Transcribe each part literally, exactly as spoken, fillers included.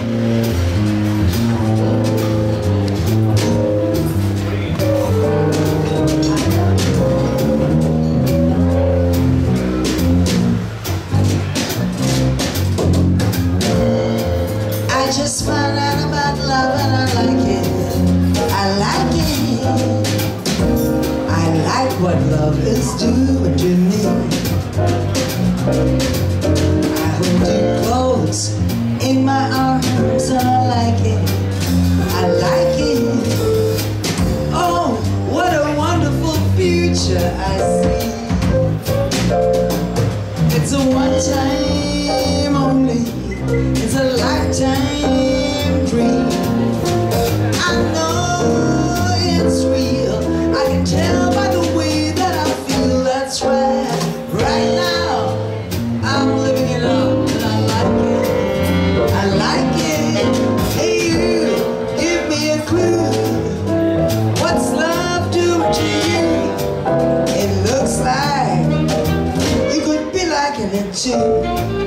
I just found out about love and I like it. I like it. I like what love is doing to me. I hold you close in my arms and I like it. I like it. Oh, what a wonderful future I see. It's a one time only. It's a lifetime dream. I know it's real. I can tell by the way that I feel. That's right. Right now, I'm living it up and I like it. I like it. Hey you, give me a clue. What's love doing to you? It looks like you could be liking it too.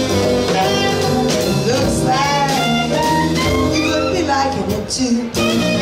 To